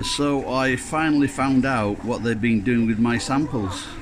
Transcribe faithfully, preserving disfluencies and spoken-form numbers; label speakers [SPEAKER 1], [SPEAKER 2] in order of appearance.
[SPEAKER 1] So I finally found out what they've been doing with my samples.